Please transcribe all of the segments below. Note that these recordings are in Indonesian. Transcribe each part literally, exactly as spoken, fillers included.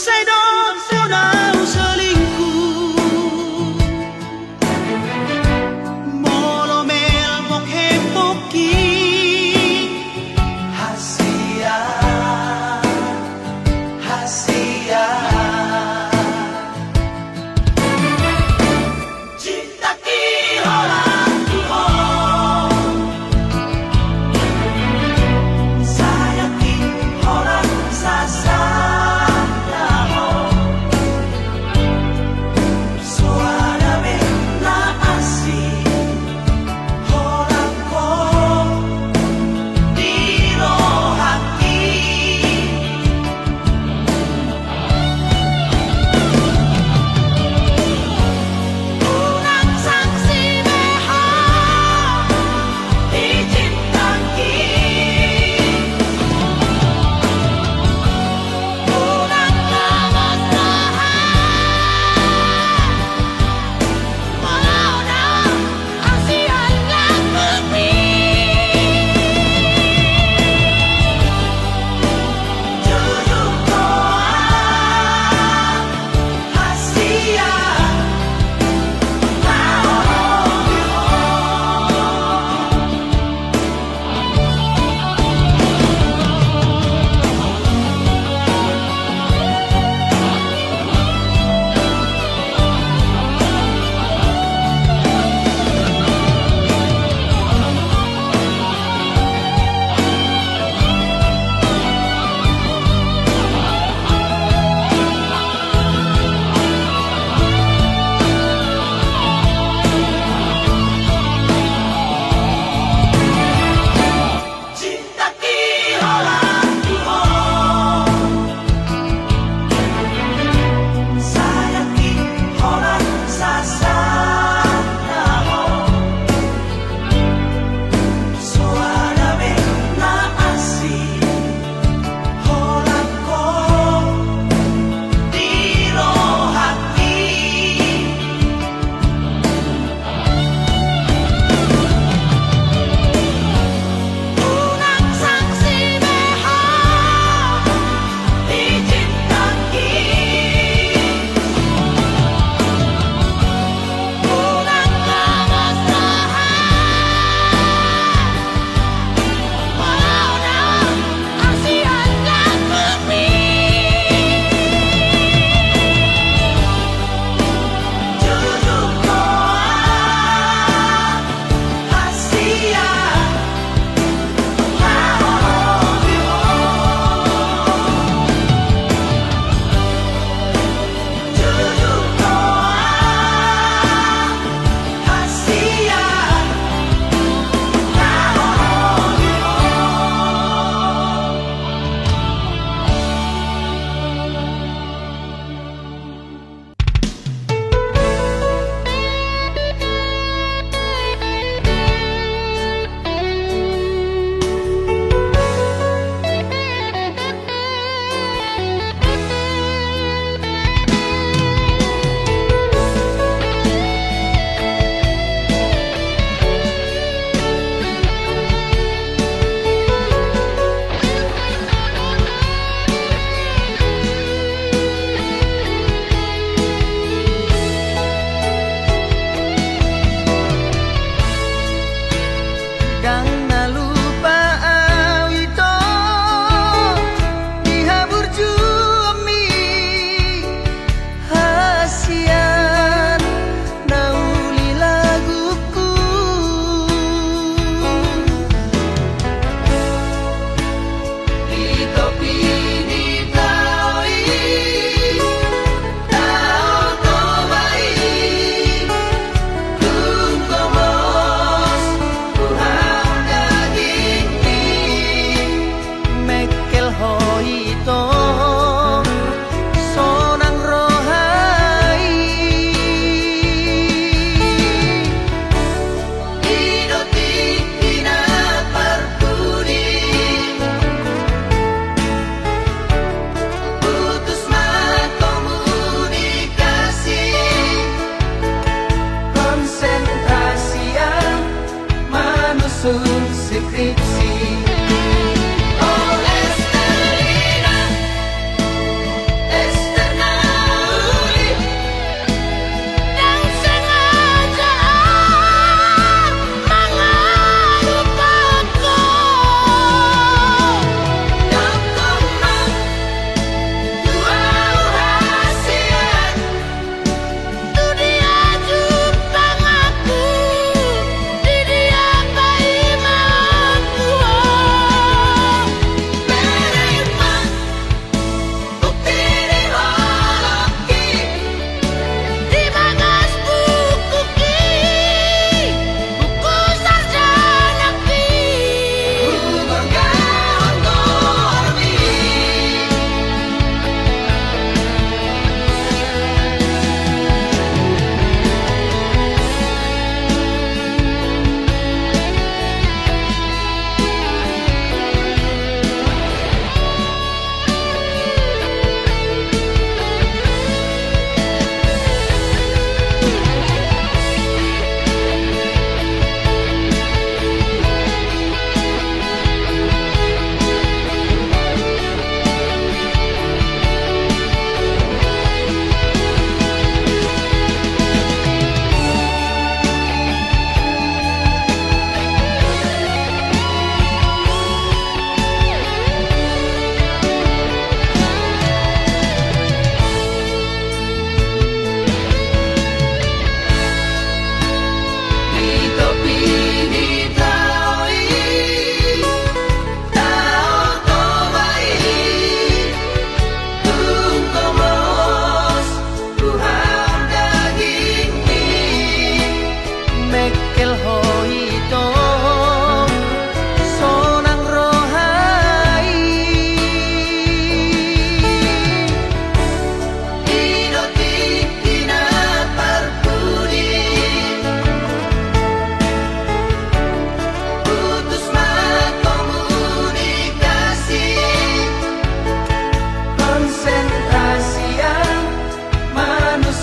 say doon ko daw selingkuh. Molo mel bokhe boki hasia hasia. Cinta ki orang Tuhan, saya ki orang sasana.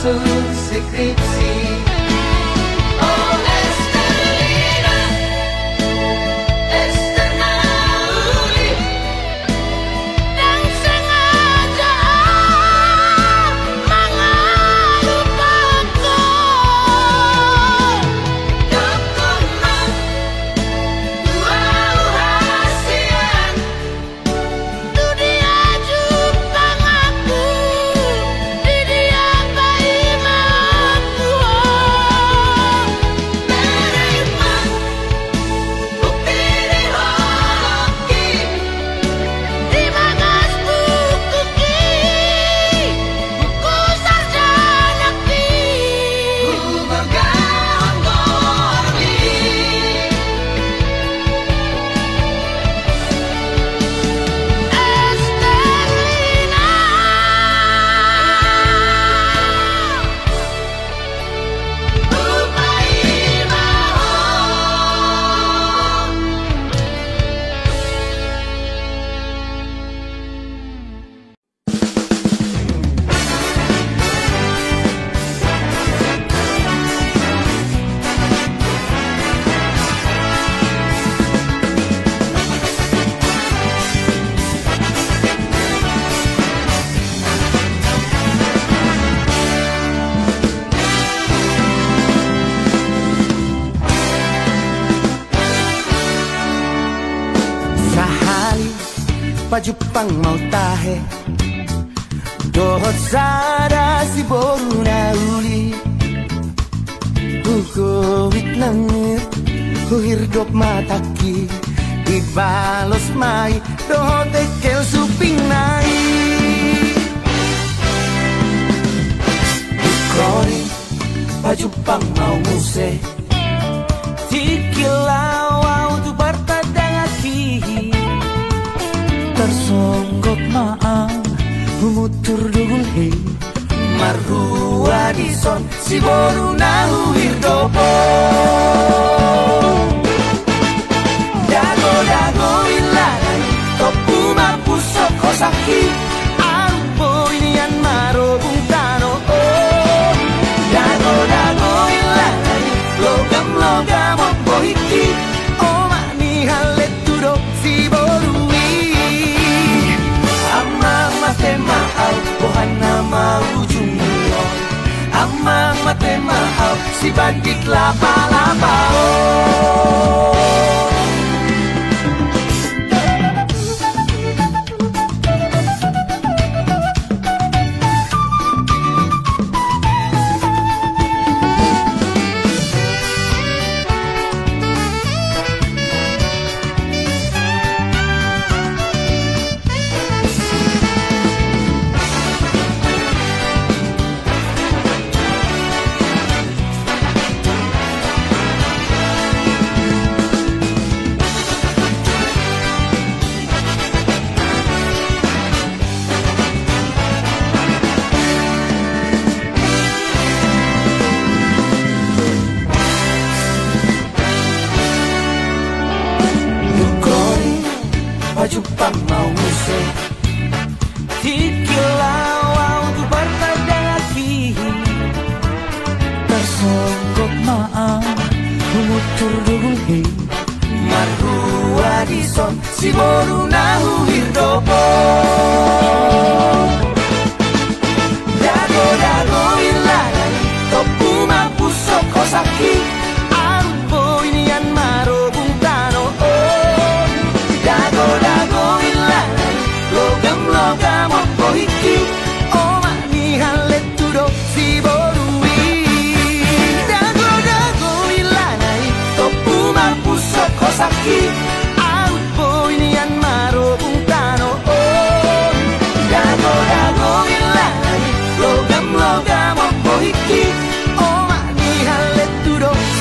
maksud skripsi. Oh Esterlina, Ester Nauli, yang sengaja mengalupaku. Dokumen dua hasian, tu dia jupang aku, di dia bayi mauku. Menerima bukti di hoki, di bagas buku ki, buku sarjana ki. Ku megang goni Esterlina, Upai Mahon. Sahali pajupang mau tahe dohot sada si boru nauli Hukowit langit huhirdop mataki ibalos mai dohot ekel suping nai Kori pajupang mau muse Tikilau tu bertadang aki tersonggok maang humutur dugul he marua dison si boru nahu hirdopo dago dago ilanan topu mapusok kosaki ampo inian maro bungtano oh dago dago ilanan logam logam opo hiki oh mani halet tudo si boru mate mahal Ohana mau jumlon Amang mate mahal si bandit laba-laba oh. Jupang mau muse Tikilau tu bertadang aki tersonggok maang humutur dugul he marua dison si boru nahu hirdopo dago dago ilanan topu mapusok kosaki ampo inian maro bungtano oh dago dago ilanan logam logam opo hiki oh mani halet tudo si borui dago dago ilanan topu mapusok kosaki ampo inian maro bungtano oh dago dago ilanan logam logam opo hiki oh mani halet tudo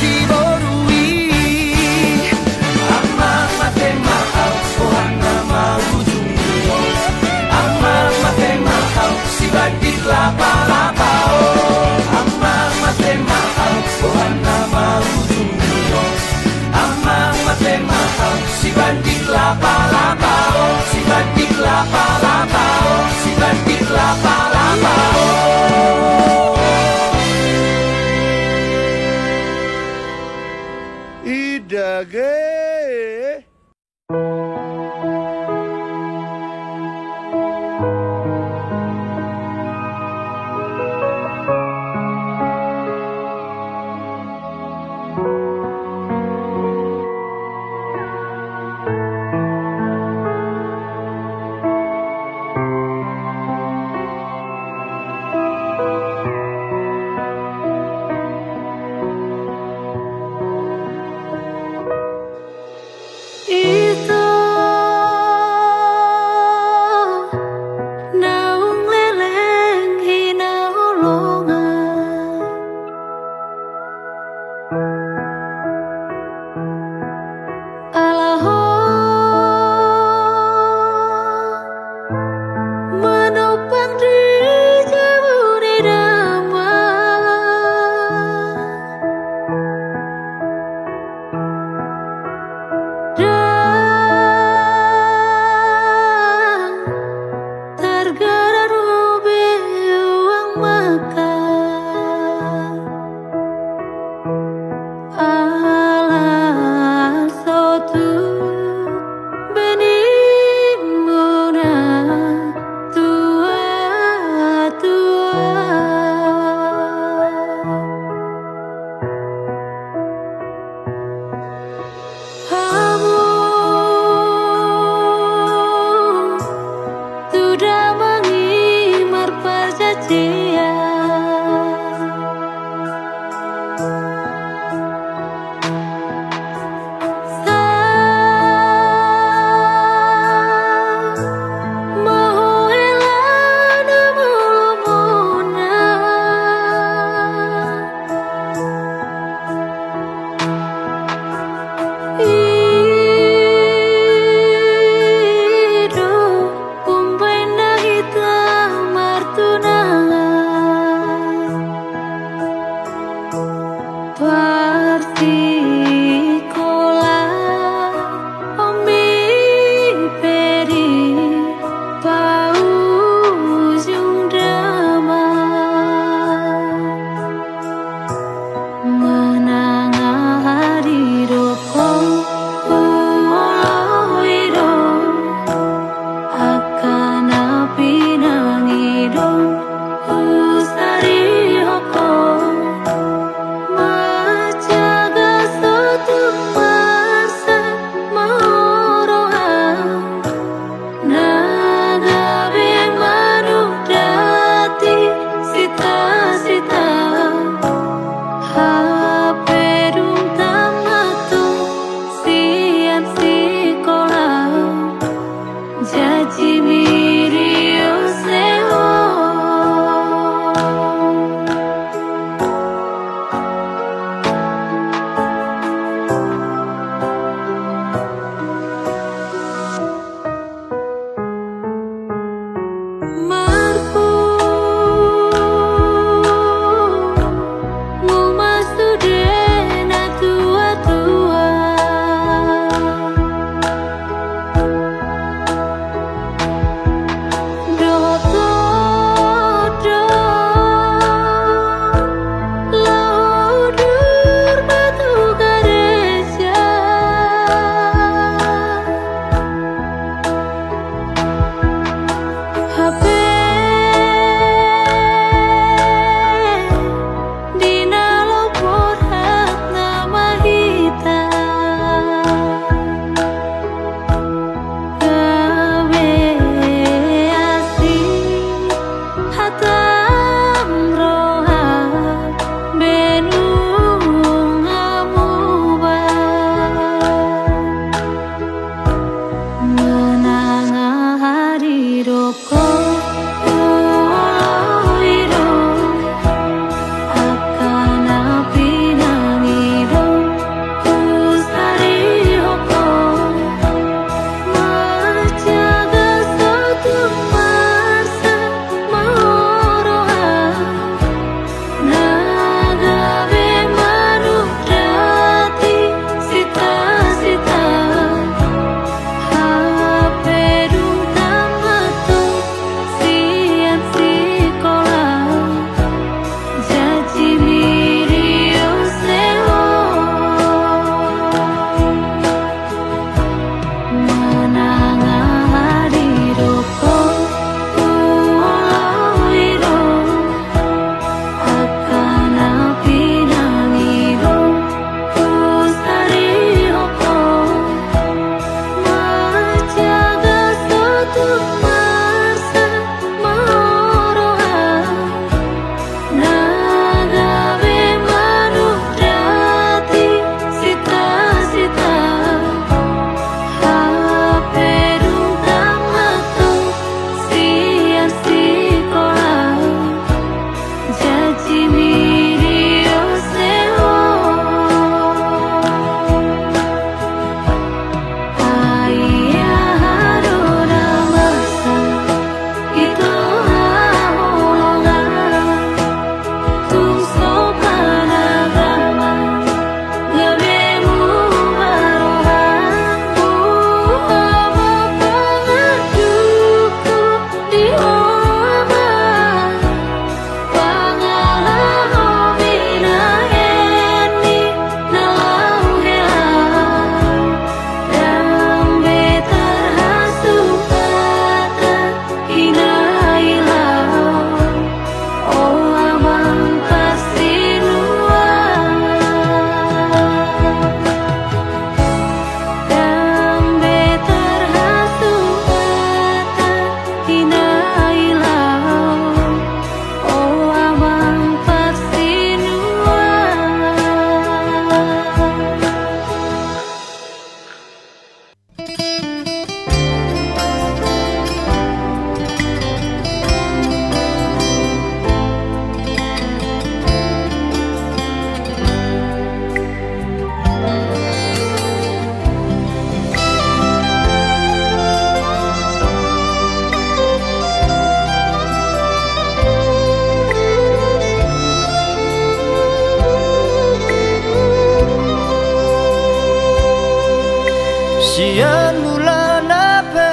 Sian bulan ape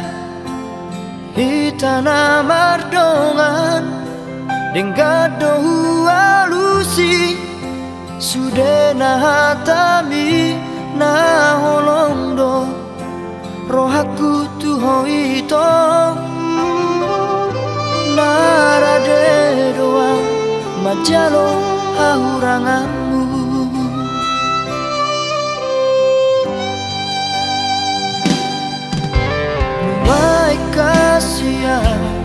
hitana mardongan denggado alusi sude na hatami na holondo rohaku tuho ito narade doa majalo hahuranganmu Kasia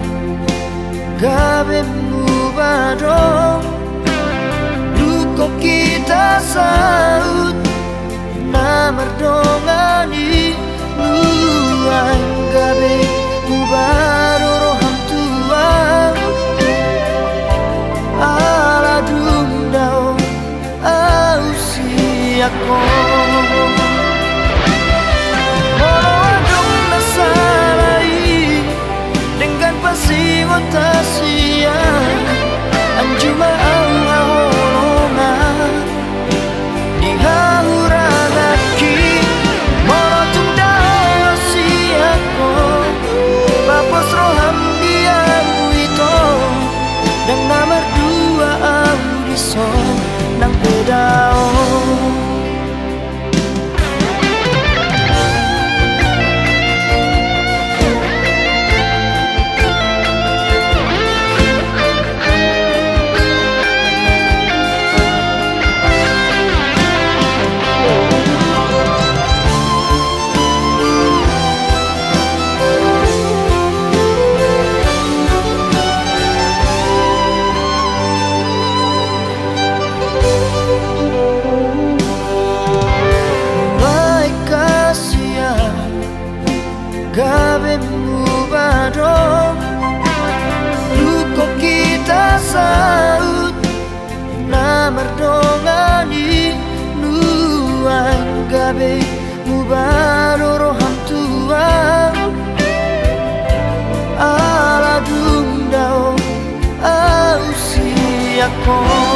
gabe mubado luko kita saut na mardongani nuang gabe mubado roham tua ala dundao ausiako si motasia anjuma au haholonga di hauragaki morotung dao siako papos roham diamu itu dan nomor dua audiso nang pedao aku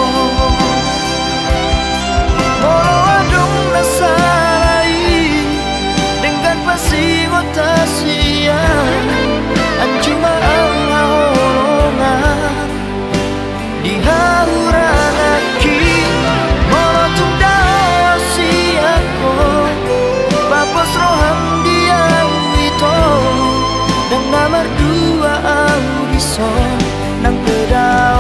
Molo adong nasarai dengan pasingota sia Anjuma ang haholongan dihahuran aki Molo tungdaw si ako Papos roham dia wito dan nomor dua audison nang pedao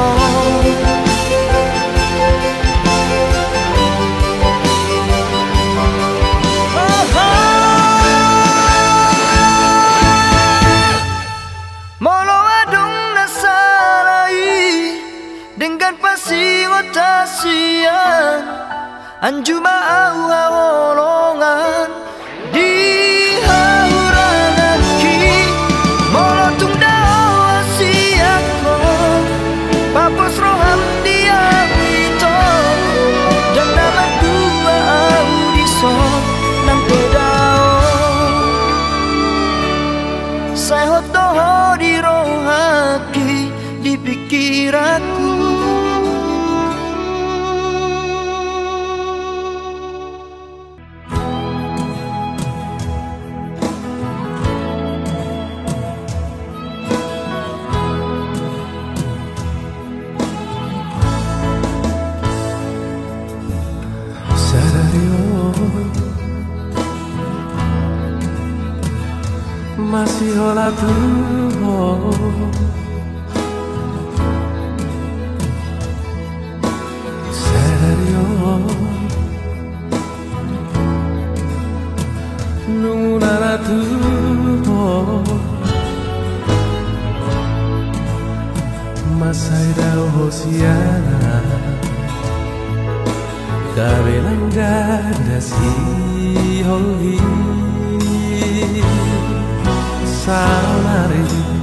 Molo adong nasarai dengan pasingota sian Anjuma au haolongan di haurangan ki Molo tungdaw siako Papos roham dia wito dan nama dua audison nang pedao Saya hotoho di rohaki di pikiranku masih olah tuh serio nunguna tuh masai dao hosiana kabelang gada si hoi Saunari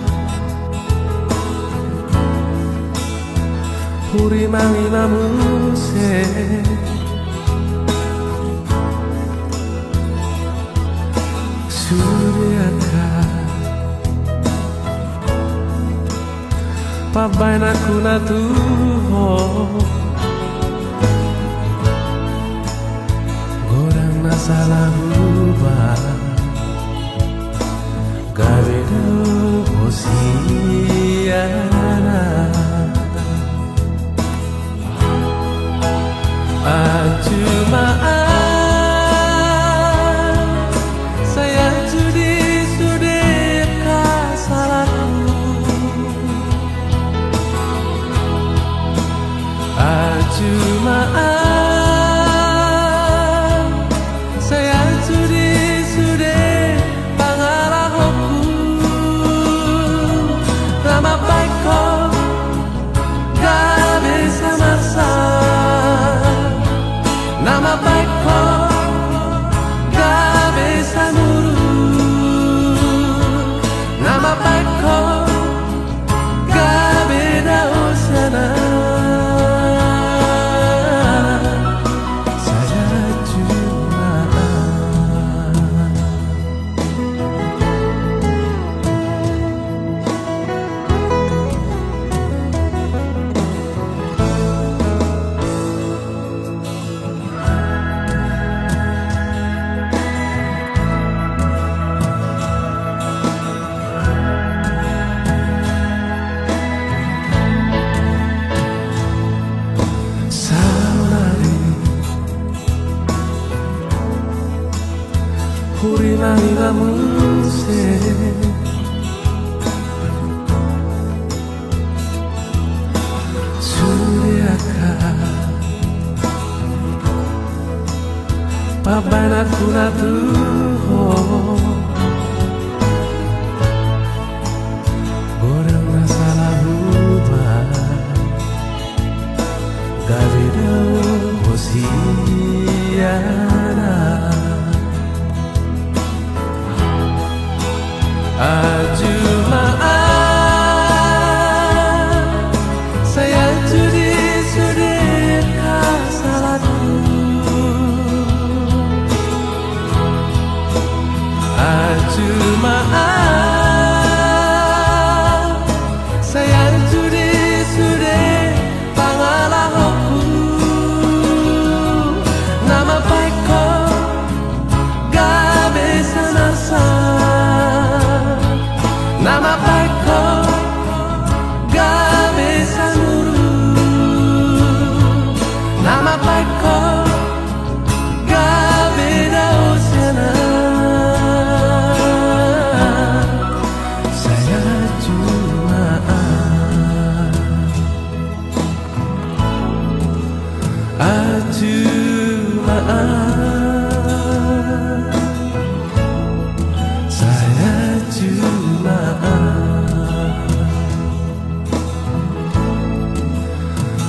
Puri mangi mamuse Suryaka Pabai naku natuho Gorang nasalah ubah Gabedo hosiana Ajumaan saya judi sudah kasalaku Ajumaan saya judi sudah Nama baikku gak bisa masak Nama baikku gak bisa nurut Nama baikku gak beda usiana Saja cuma Puri mangi mamuse Suryaka Pabai naku natuho Gorang nasalah ubah Gabedo hosiana Ajumaan saya judi sudah kasalaku Ajumaan saya judi sudah pangaruh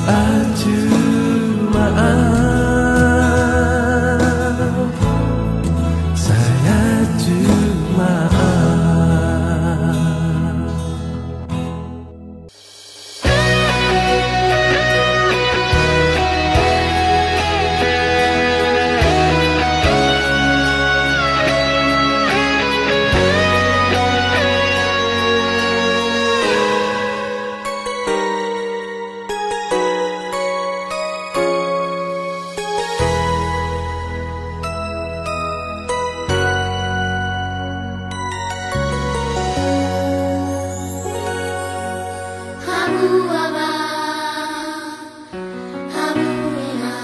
Aju maaf, saya aju maaf. Habu aba, habu ina,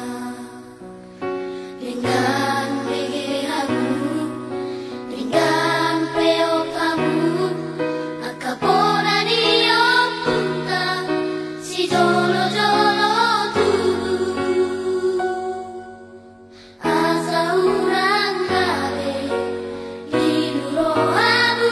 dengan bege habu, dengan peo kamu, akapora dio punta, si jolo jolo tubuh, asa urang kare, linuro habu.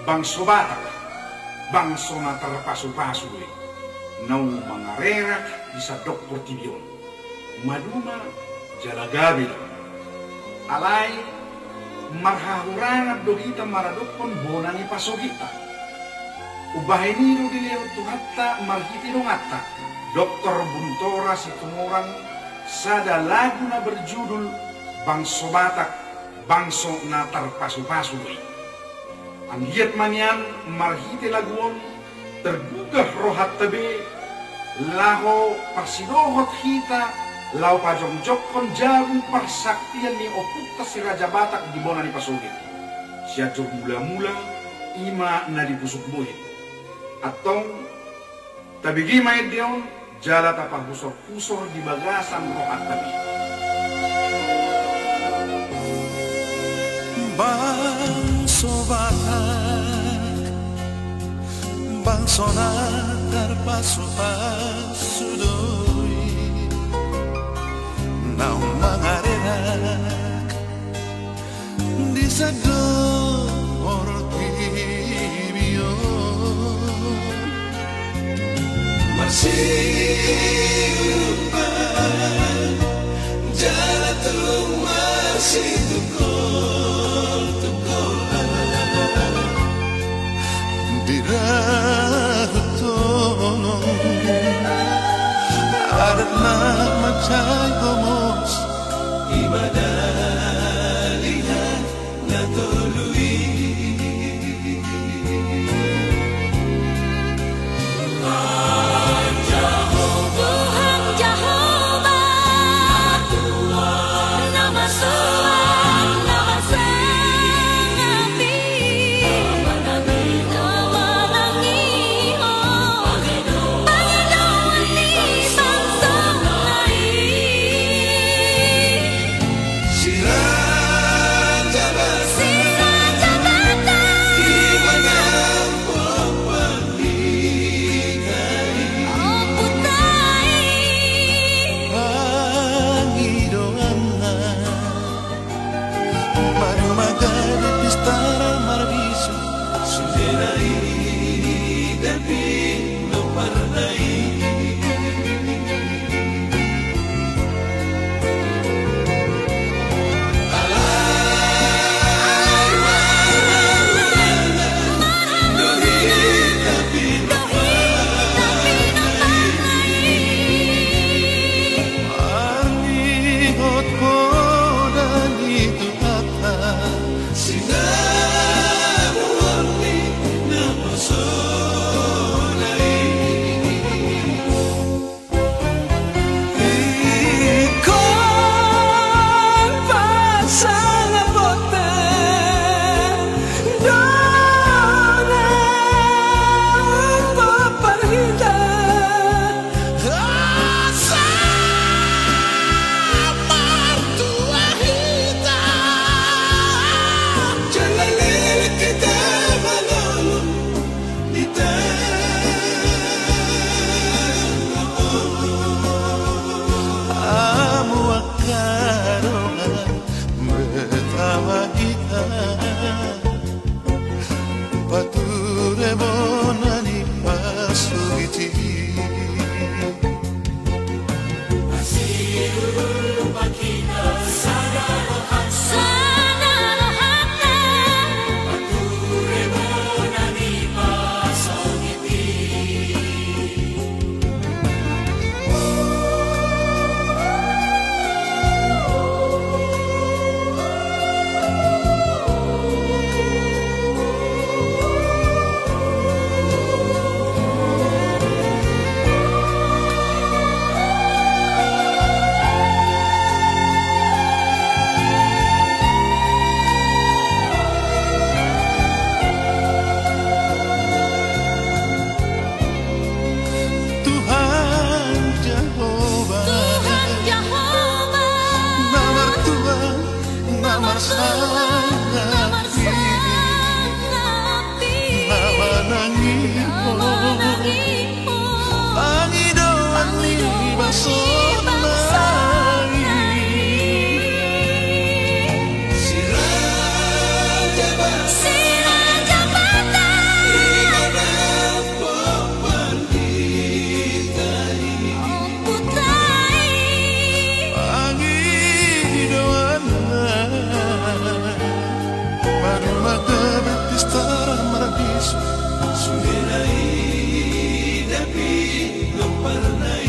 bangso Batak, bangso na terpasu-pasu nau mangarerak isa doktor tibion maduma jalagabil alai marhahuranap dogita maradokon bonani pasogita ubaheniro dileo tuhatta marhitino ngatta doktor buntora situmorang sada lagu na berjudul bangso Batak bangso na terpasu-pasu ang hiyat manyan marhiti laguon tergugah rohat tabe laho parsidohot hita lau pajongjokon jagung parsaktian ni oputta si Raja Batak di bona ni pasugit siya jog mula-mula ima na dipusuk buhit atong tabigi may diyon jala tapagusor-pusor di bagasan rohat tabe bangso Batak bangso na terpasu-pasu doi nau mangarerak di sador tibio masih lupa jalan tu masih tukul tukul diratono adat nama cagomos ibadalihan natului Tuhan Jehovah nama Tuhan nama Sangapi nama Nangiho Panginoon ni bangsa lain bis Sunilai Dapi Loparnai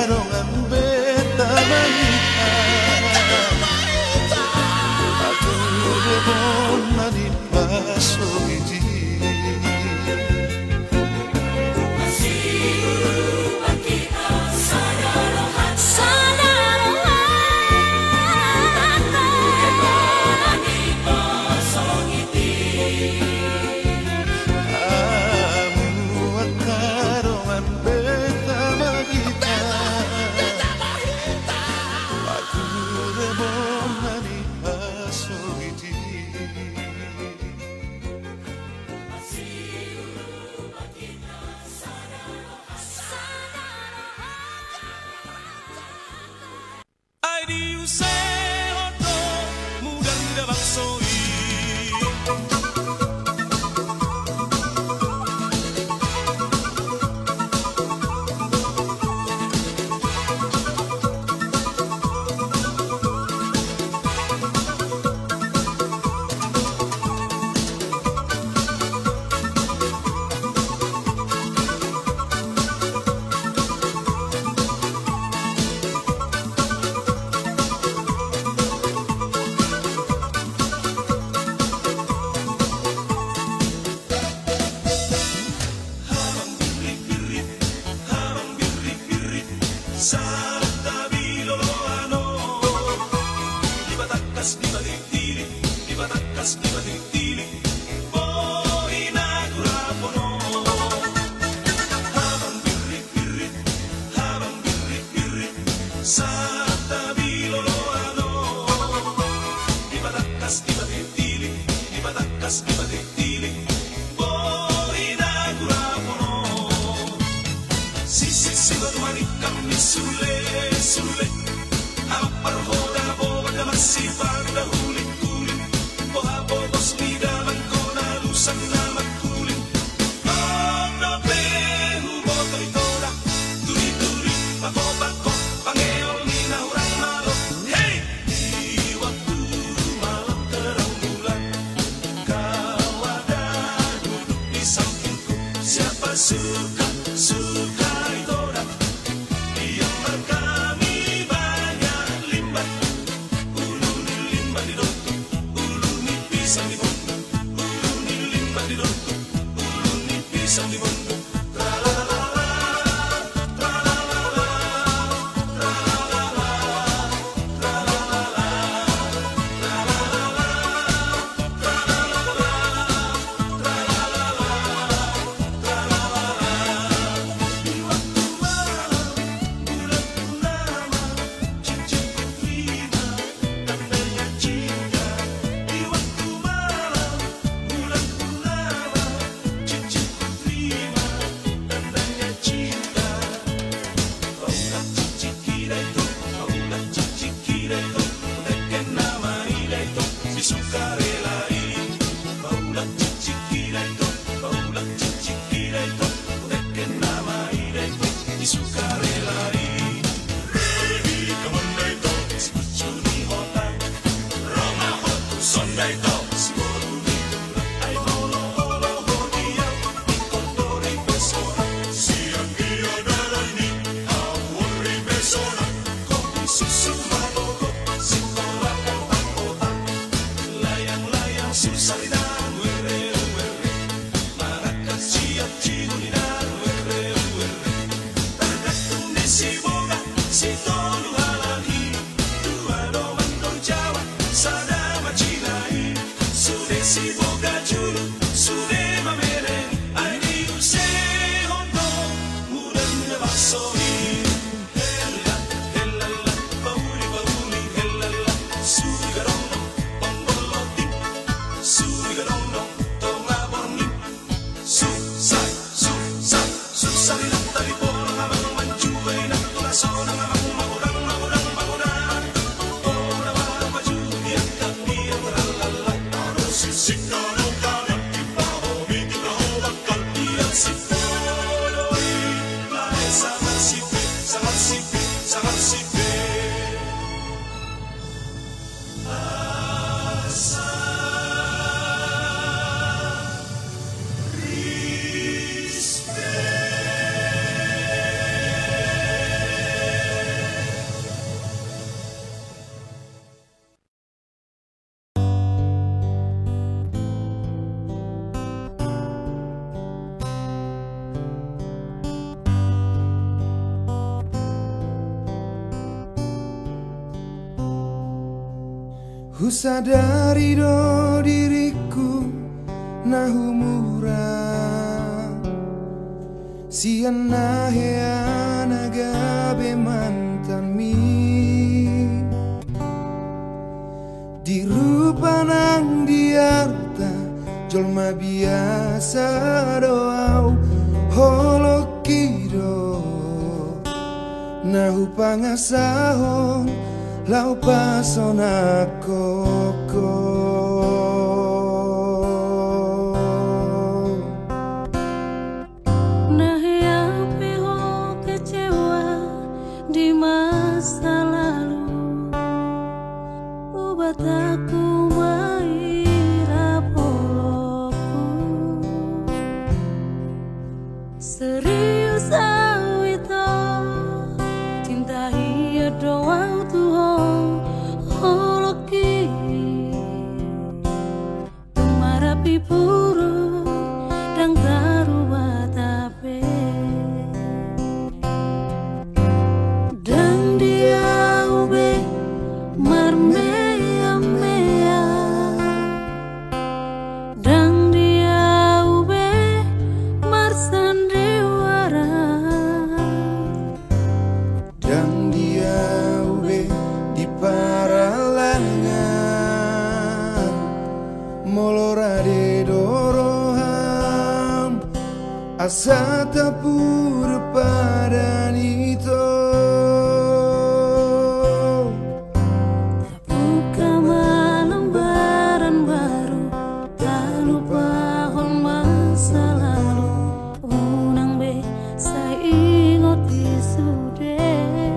Aku sukarelai Baulah cicikira itu Baulah cicikira itu Teken nama ira itu Sukarelai Rehi kamanda itu Sikucu ni hotan Roma hotu sonda itu Siboruni Ai holo holo hodiau Ikotori pesona Siang dia darani Awuri pesona Kopi susu magogo Sikola otak-otak Layang-layang susaridan Were were Marakat siap cinunidan Were were Takatung si boga Si tolu halahi Dua doang dong Jawa Sada macilai Sude si boga julu Sude mameren Aini use hondo Mudan basoi Hella hella Bauli bauli hella Suri garono Bonggoloti Suri garono Tonga borni Susai susai Susai tali pola Abang mancuai Nak tula sona Abang magurang magurang magurang Ora maju Biar kaki Ralala Taro sisik Kano kanan Ipaho Miti kaho bakal Biar si poloi Lae sangat sipe Sangat sipe Sangat sipe Asa Ku sadari do diriku nahu murah Siana heana gabe mantan mi Di rupa nang diarta Jolma biasa doau Holo kido Nahu pangasahon Lau pasona koko Nah yang peho kecewa di masa lalu Obat aku maira poloku Serius awito Cinta hiya doang Tuhan holoki Tumarapi puru dan taruwa tape Dan dia ube marmea mea Dan dia ube marsandiwara Dan dia ube di paralangan Molorade doroham Asa tapur padanito Buka lembaran baru Tak lupa hon masa lalu Unang be saya ingoti sudah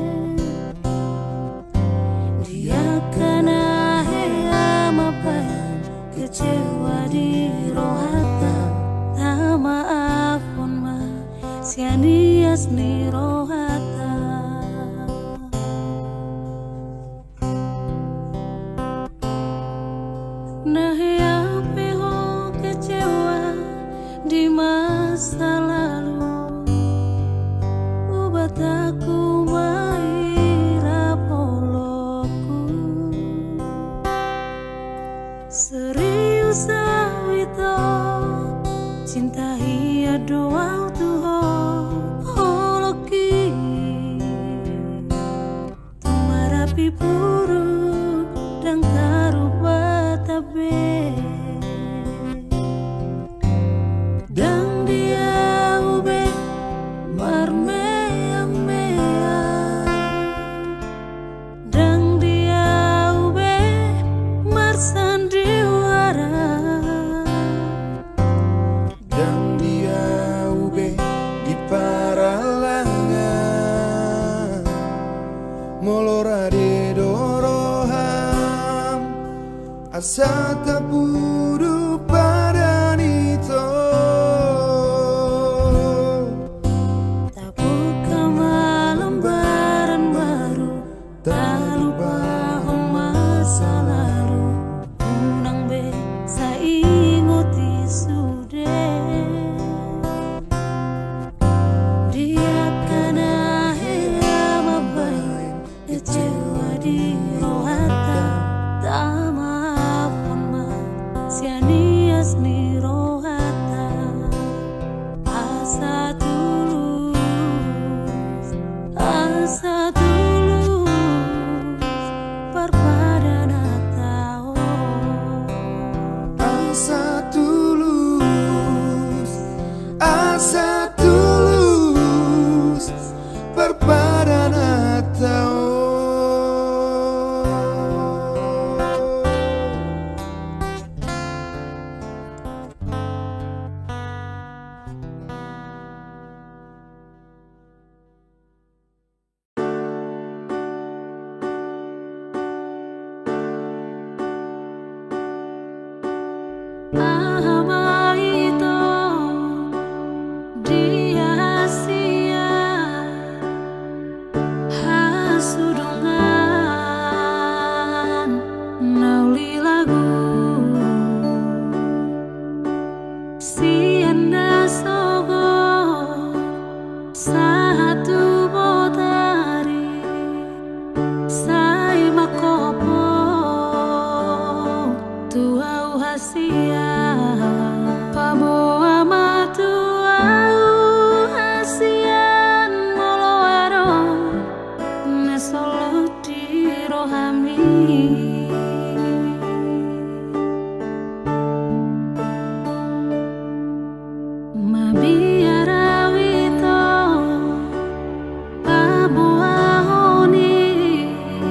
Dia kana hea mapayan Kecewa di rohata Tak maaf pun ma Sianias ni rohata Nah yang peho kecewa di masa lalu Obat aku maira poloku Serius awito Cinta hiya doang Tuhan holoki Tumarapi puru dan taruba tabe Dan dia ube marmea mea Dan dia ube marsa asa tapuru paranito. Tak buka lembaran baru, tak lupa masa lalu. Unang be sa ingoti sude. Dia kana hea mabay kecewa di rohata. Tak maafkan ma sianias ni rohata. Asa tulus, asa tulus perpadana tao. Asa tulus, asa tulus perpadana tao. Ahama itu dia sia hasudungan nauli lagu sianda sogo satu botari sai makopo tuau hasia pabo amatu au hasian moloaro nesolo di rohami. Mabiara wito pabo ahoni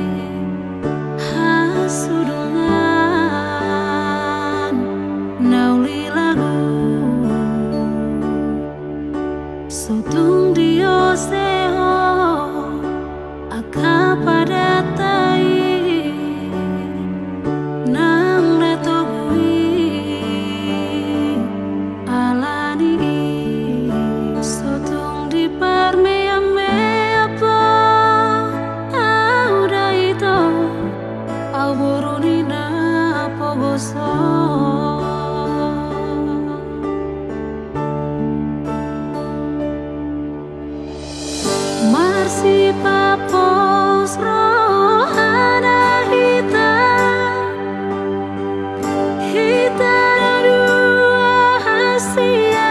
hasudungan nauli lagu sotung dio seho aka pada tai nang retobui alani sotung di parmea mea po auda ito au borunina pogoso. Marsi papos rohana hita hita dua hasia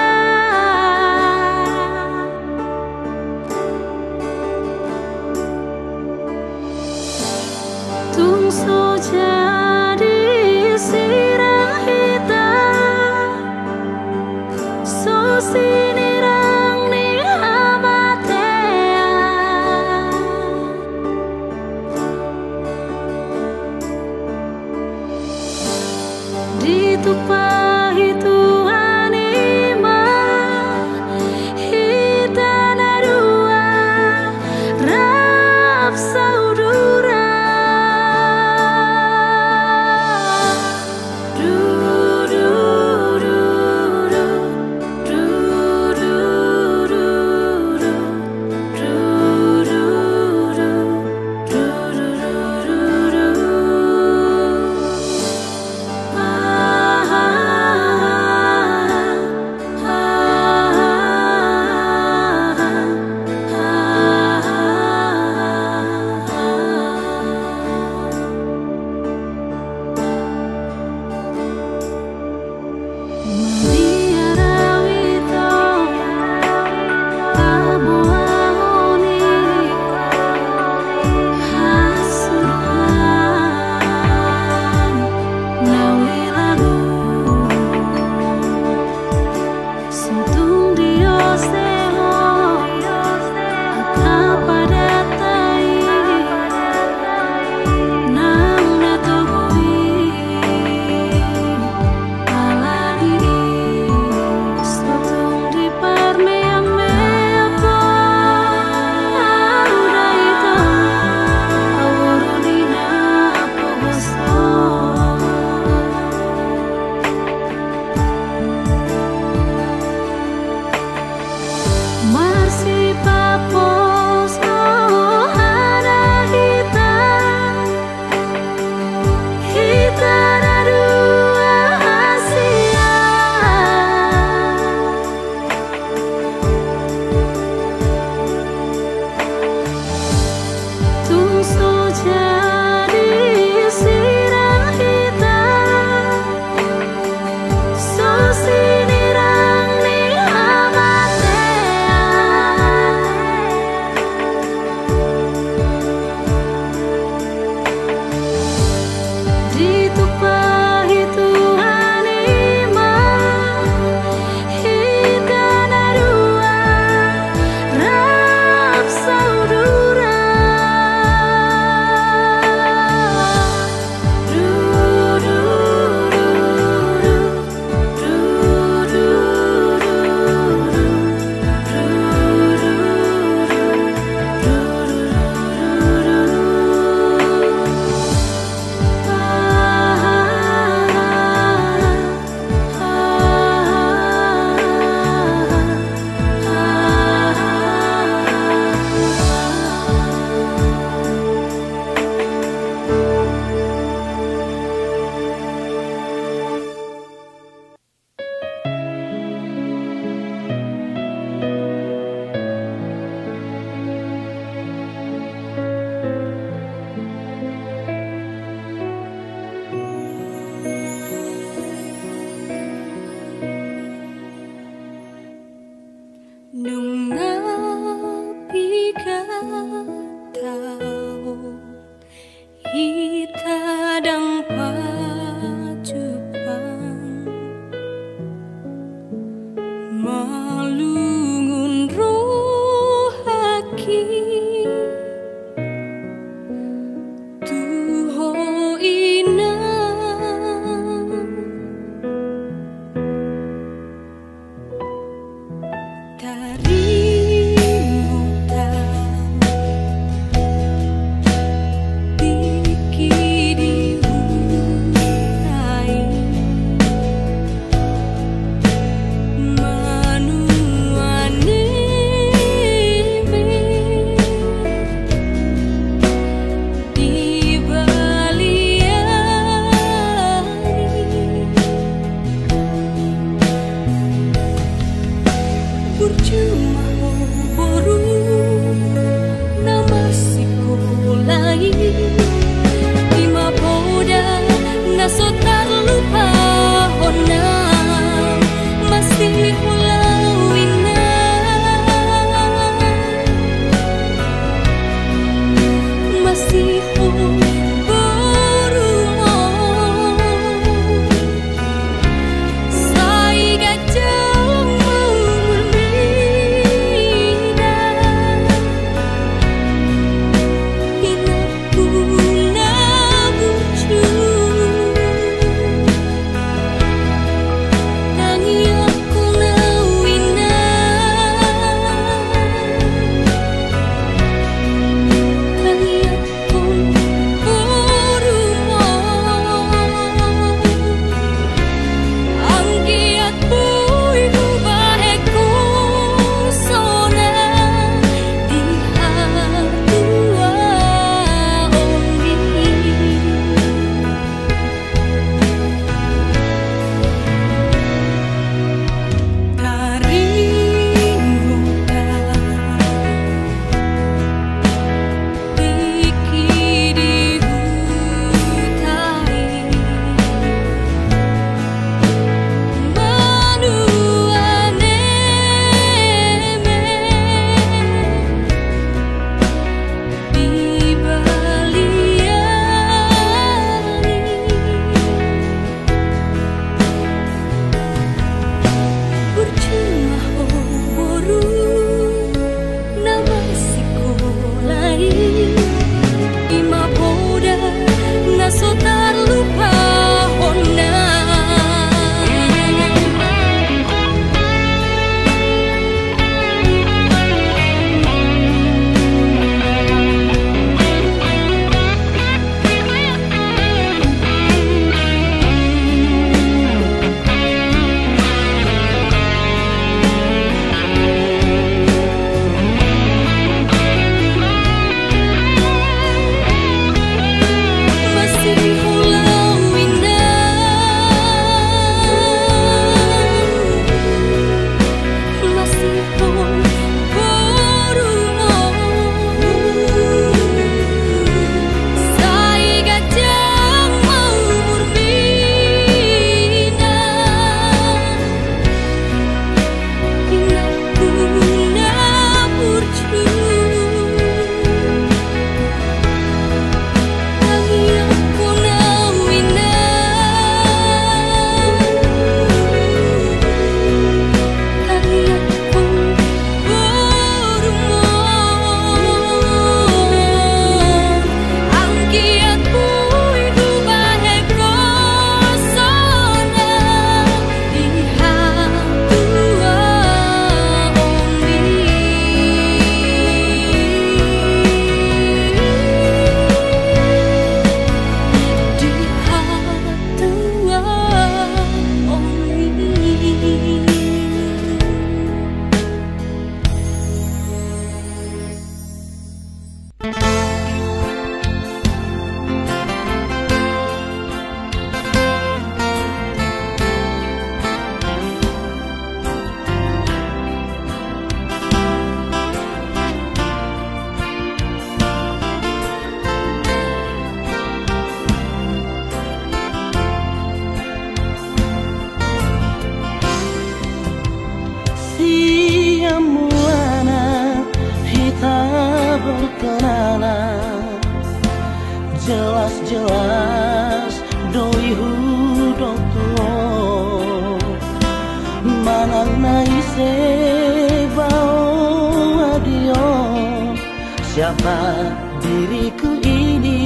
tungso jadi sirang hita so sinirang ni hamatea ditupahi Tuhan ima hita narua rap saudura du du du du du du du du du du du du du du. Ah jelas doi hudok tuo manang naise bau adio siapa diriku ini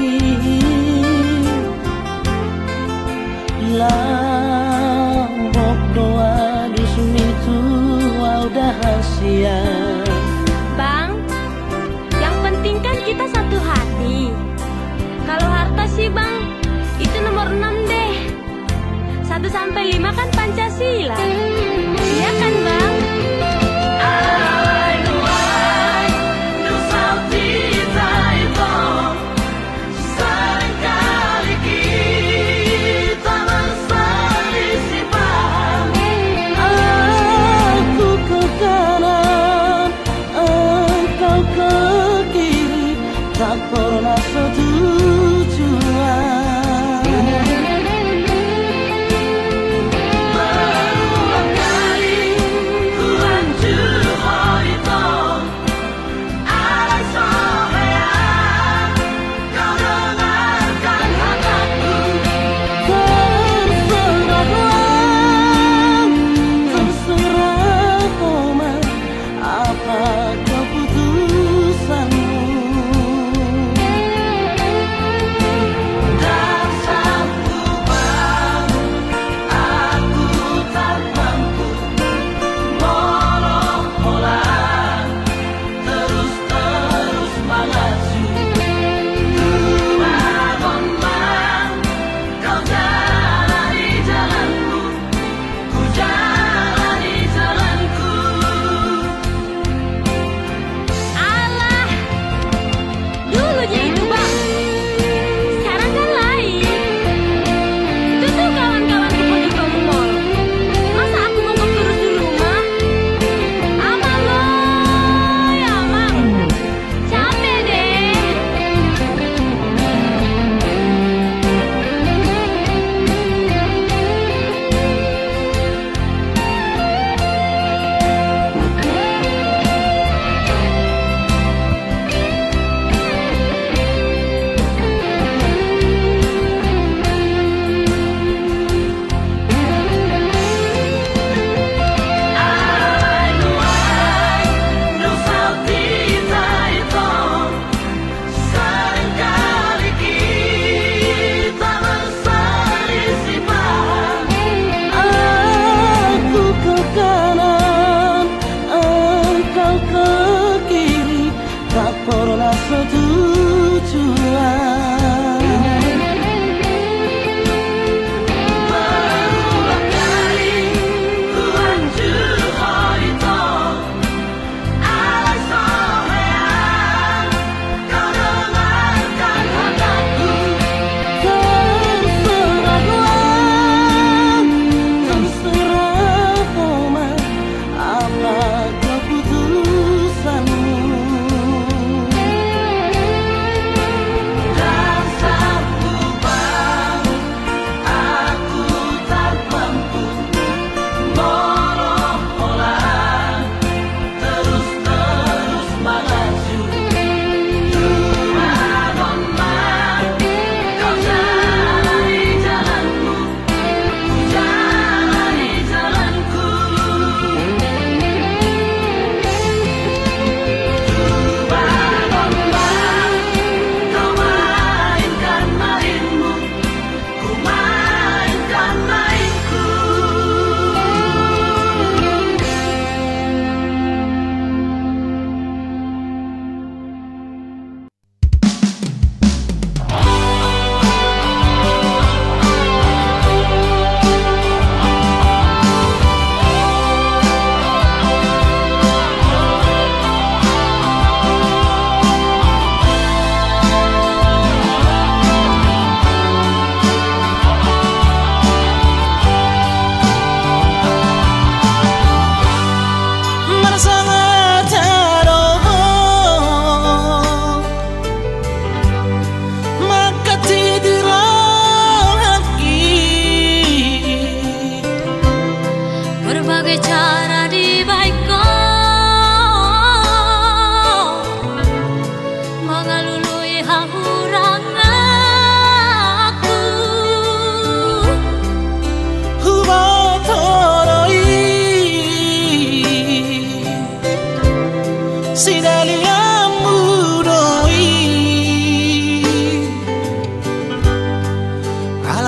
lambok doa dusun itu udah hasia. Bang, yang penting kan kita satu hati. Kalau harta sih bang, itu nomor enam deh. Satu sampai lima kan Pancasila. Iya kan bang? Aku ke kanan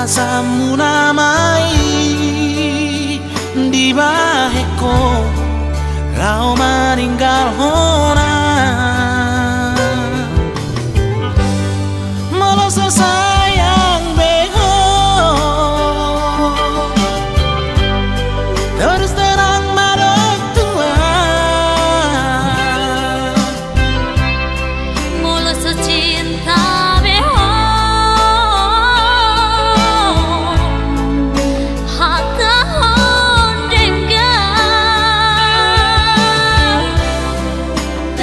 alasanmu namai di baheko kau meninggal hona meloso sayang beho terus terang madok tua meloso cinta beho hata hondenga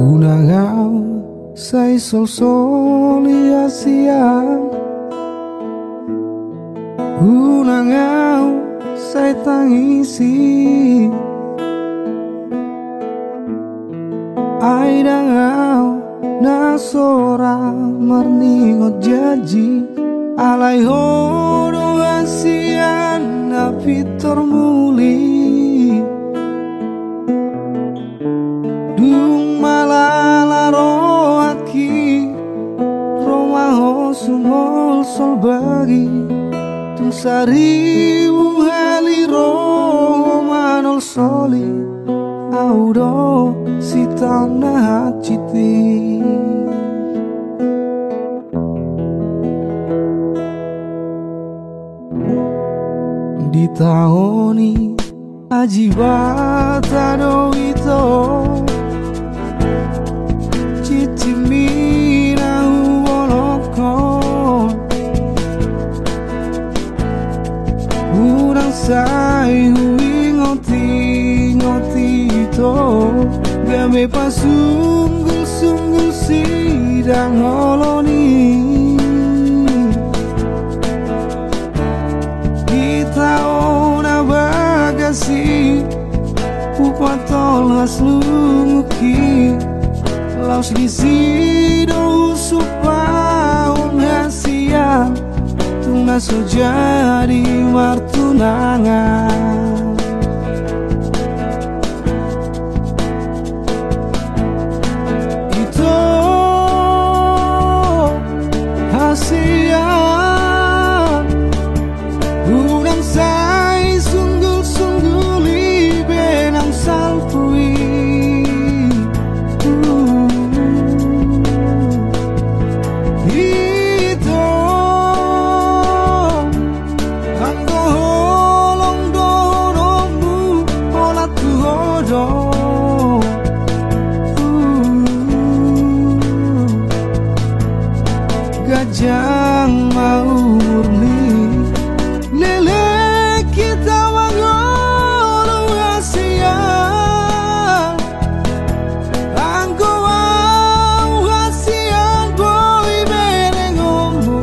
Unangau sai sol soli asiang, unangau sai tangisi, ai dangau nasora marningot jaji, alai hodo asian na pitor muli. Dung malala roaki romaho sumol sol bagi tung sari uhali ro manol soli audo si tanah citi. Di tahoni ajibata do ito Cicimina uoloko Urang sai hui ngoti ngoti ito Game pasunggul-sunggul sidang holoni Kita ona bagasi Upatol haslumuki Laos gisi do supaun hasia Tungga so jadi martunangan Itu hasia Unang sai sunggul-sungguli benang salpui Gajang mau murni lele kita mangolu hasian angko au hasian boy belengomu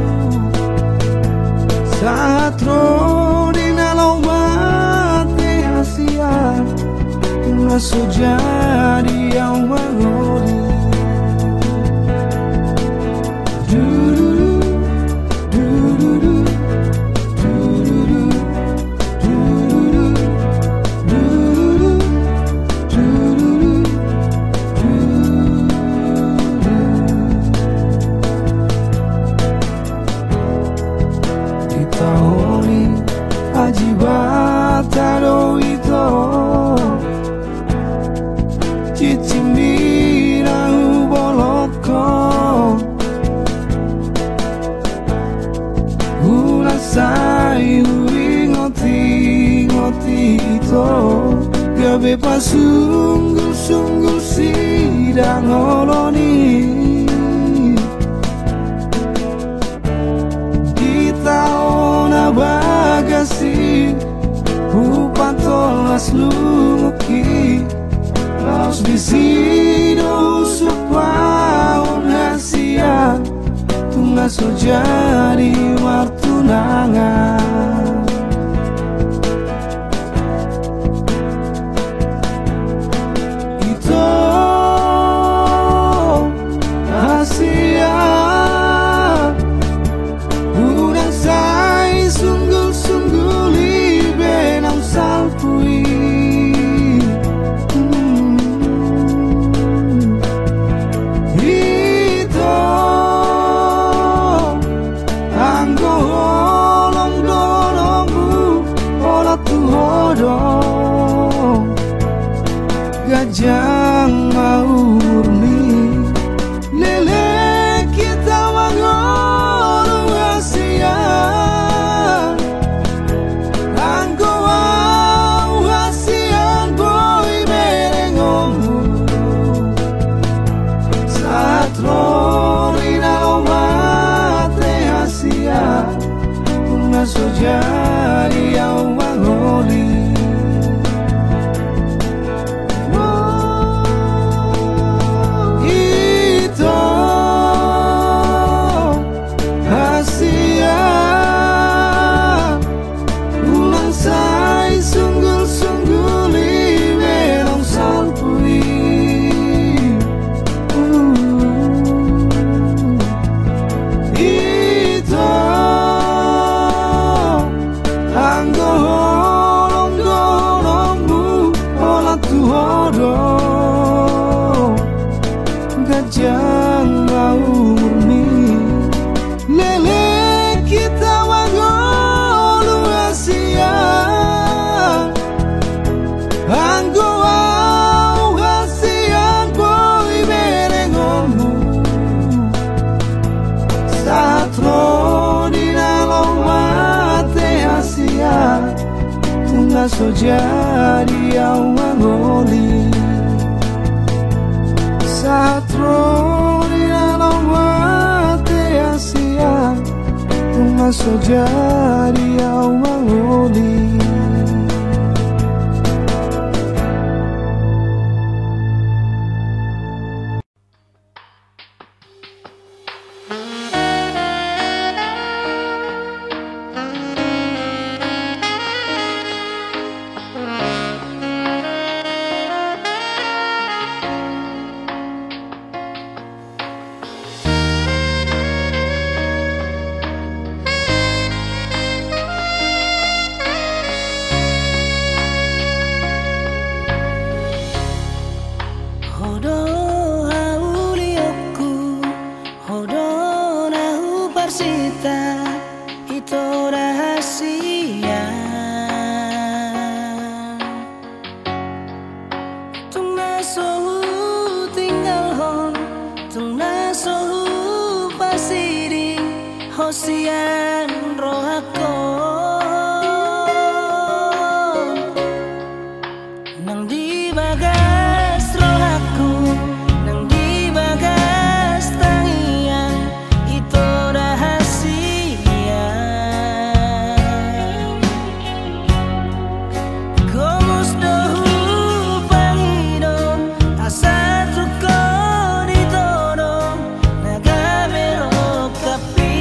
satro dinalo mate hasian ngaso jadi au mangoli Ajibata do ito Cicimina uboloko Unasai hui ngoti ngoti ito Gabe pasunggul-sunggul sidang holoni Kita ona bagasi Upatol aslumuki Laos bisido supaun hasia Tungga so jadi martunangan Itu hasia Unang sai sunggul-sungguli benang salpui Itu anggo holong donomu ola tuhodo Gajang mau murni lele kita mangolu hasian anggo au hasian boy belengomu satro rinalo mate hasian ngaso jadi au mangoli sojari au mangoli Satro di dalam hati Asia Uma sojari au mangoli Hosian rohako nang di bagas rohaku nang di bagas tangian itu rahasia gomus dohu pangido asa tuko ditoro naga belok kapi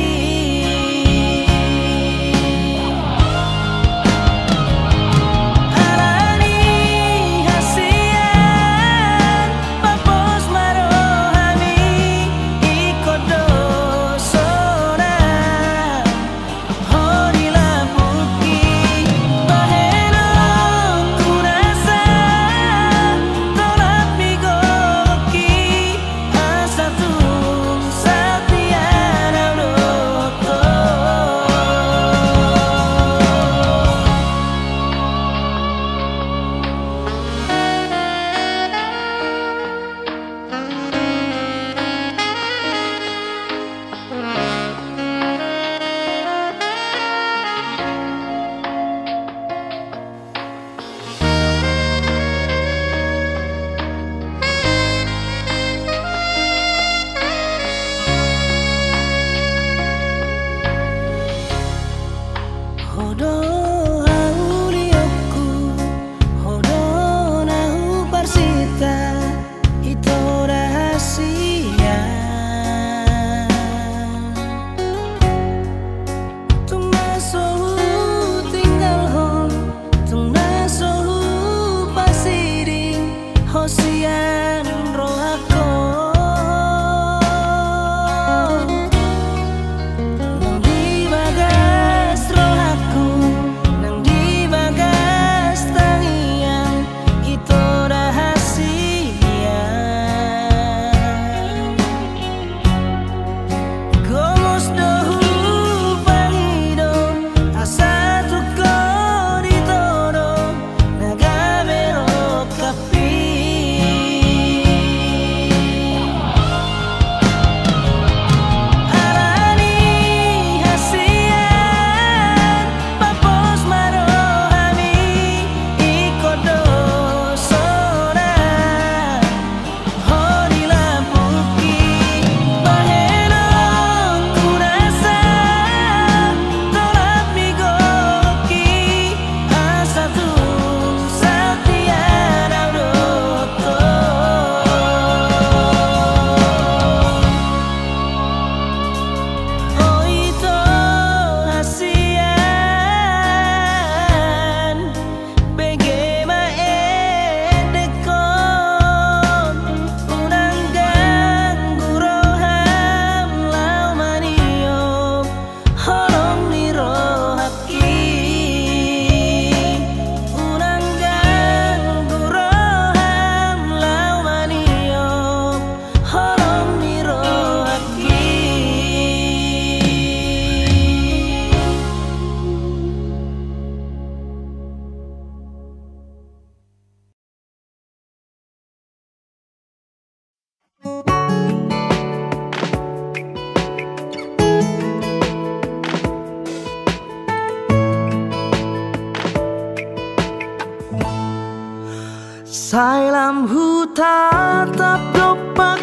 Sailam hutan tap dopak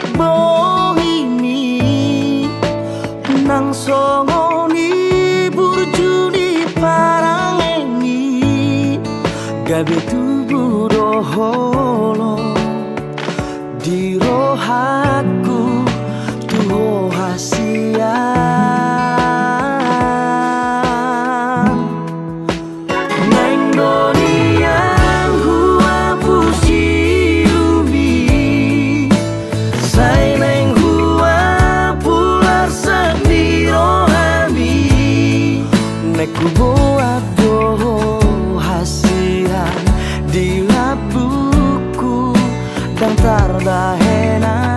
bohimi nang songoni burjuni parangeni gabe tubuh doholo di rohaku tuho hasian neng dunia hua pusi umi sai neng hua pular sedih rohami neku buat doho hasian di labuku dan tardahena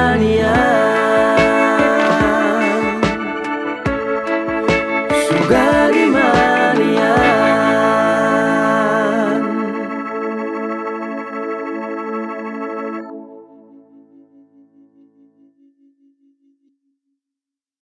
Juga